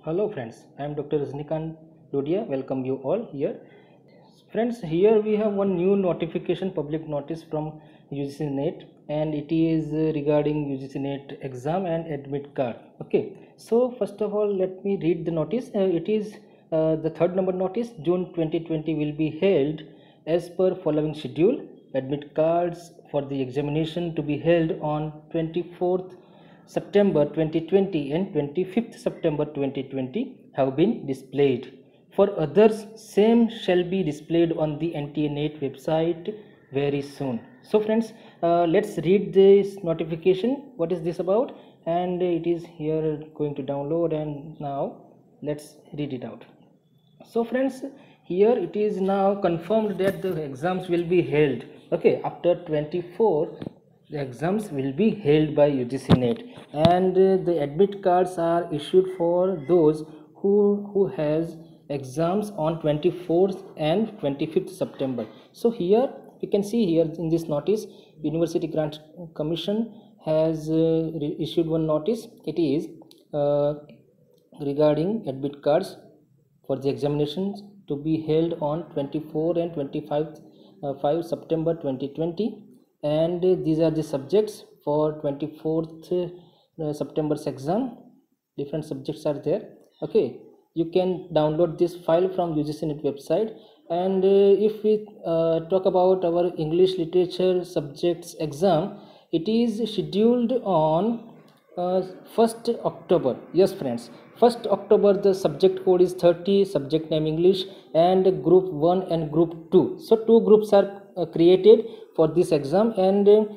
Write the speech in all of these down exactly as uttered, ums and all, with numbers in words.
Hello friends, I am Doctor Rajnikant Dodia. Welcome you all here. Friends, here we have one new notification, public notice from U G C Net, and it is uh, regarding U G C Net exam and admit card. Okay, so first of all, let me read the notice. Uh, it is uh, the third number notice. June twenty twenty will be held as per following schedule. Admit cards for the examination to be held on twenty-fourth September twenty twenty and twenty-fifth September twenty twenty have been displayed. For others, same shall be displayed on the N T A Net website very soon. So friends, uh, let's read this notification. What is this about? And it is here going to download, and now let's read it out. So friends, here it is now confirmed that the exams will be held. Okay, after twenty-four, the exams will be held by U G C Net, and uh, the admit cards are issued for those who who has exams on twenty-fourth and twenty-fifth September. So here we can see here in this notice, University Grant Commission has uh, issued one notice. It is uh, regarding admit cards for the examinations to be held on twenty-four and twenty-five uh, September twenty twenty, and uh, these are the subjects for twenty-fourth uh, September's exam. Different subjects are there. Okay, you can download this file from U G C Net website. And uh, if we uh, talk about our English literature subjects exam, it is scheduled on uh, first October. Yes friends, first October the subject code is thirty, subject name English, and group one and group two. So two groups are uh, created for this exam, and uh,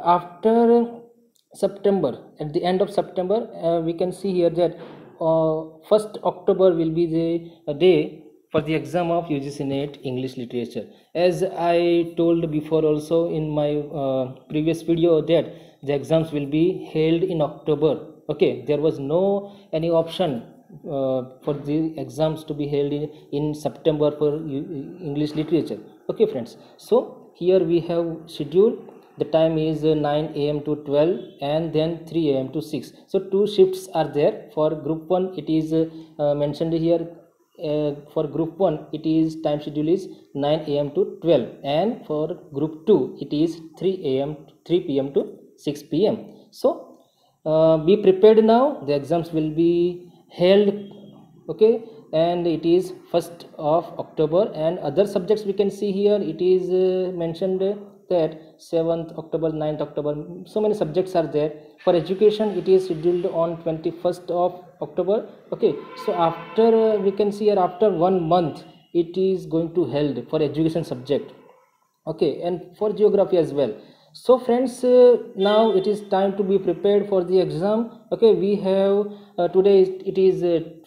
after September, at the end of September, uh, we can see here that uh, first October will be the uh, day for the exam of U G C Net English Literature. As I told before also in my uh, previous video, that the exams will be held in October. Okay, there was no any option uh, for the exams to be held in, in September for English Literature. Okay friends, so here we have scheduled. The time is nine A M to twelve, and then three A M to six. So two shifts are there. For group one, it is uh, mentioned here. Uh, for group one, it is time schedule is nine A M to twelve, and for group two, it is three A M three P M to six P M So uh, be prepared now. The exams will be held. Okay, and it is first of October, and other subjects we can see here. It is uh, mentioned that seventh October, ninth October, so many subjects are there. For education, it is scheduled on twenty-first of October. Okay, so after uh, we can see here, after one month it is going to held for education subject. Okay, and for geography as well. So friends, uh, now it is time to be prepared for the exam. Okay, we have uh, today it is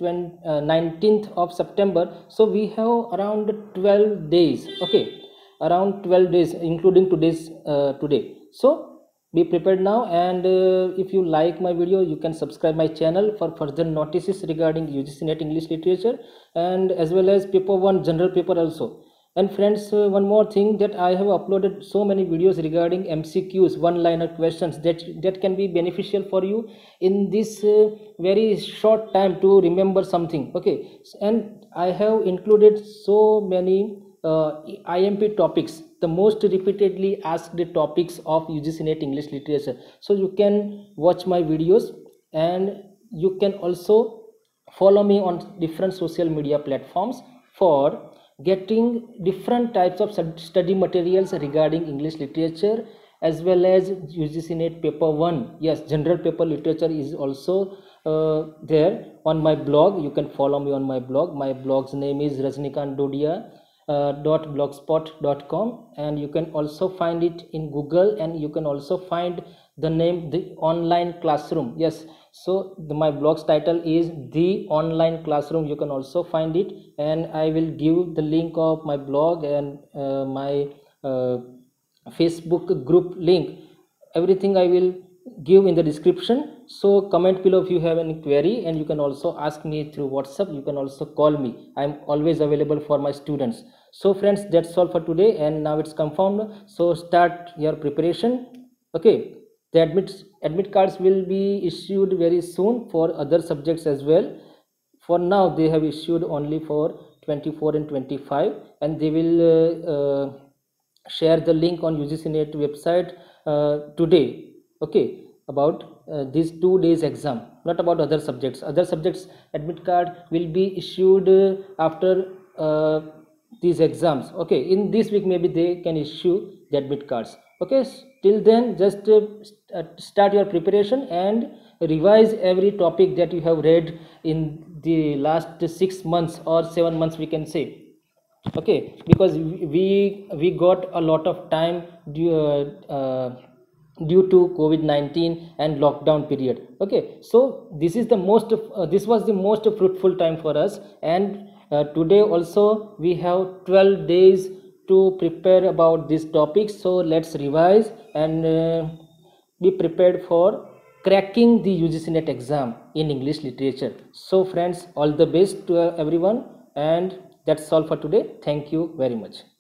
uh, nineteenth of September, so we have around twelve days. Okay, around twelve days including today's uh, today. So be prepared now, and uh, if you like my video, you can subscribe my channel for further notices regarding U G C Net English Literature, and as well as paper one general paper also. And friends, uh, one more thing, that I have uploaded so many videos regarding M C Qs, one liner questions, that that can be beneficial for you in this uh, very short time to remember something. Okay, and I have included so many uh, I M P topics, the most repeatedly asked topics of U G C Net English Literature. So you can watch my videos, and you can also follow me on different social media platforms for getting different types of study materials regarding English literature, as well as U G C Net paper one. Yes, general paper literature is also uh, there on my blog. You can follow me on my blog. My blog's name is Rajnikant Dodia uh, dot blogspot dot com, and you can also find it in Google, and you can also find the name The Online Classroom. Yes, so the, my blog's title is The Online Classroom. You can also find it, and I will give the link of my blog and uh, my uh, Facebook group link. Everything I will give in the description. So comment below if you have any query, and you can also ask me through WhatsApp. You can also call me. I am always available for my students. So friends, that's all for today, and now it's confirmed. So start your preparation. Okay, the admit admit cards will be issued very soon for other subjects as well. For now they have issued only for twenty-four and twenty-five, and they will uh, uh, share the link on U G C Net website uh, today, okay, about uh, these two days exam, not about other subjects. Other subjects admit card will be issued uh, after uh, these exams, okay. In this week maybe they can issue the admit cards, okay. Till then just uh, st start your preparation and revise every topic that you have read in the last six months or seven months, we can say, okay, because we we got a lot of time due, uh, uh, due to COVID nineteen and lockdown period, okay. So this is the most uh, this was the most fruitful time for us, and uh, today also we have twelve days to prepare about this topic. So let's revise and uh, be prepared for cracking the U G C Net exam in English literature. So friends, all the best to uh, everyone, and that's all for today. Thank you very much.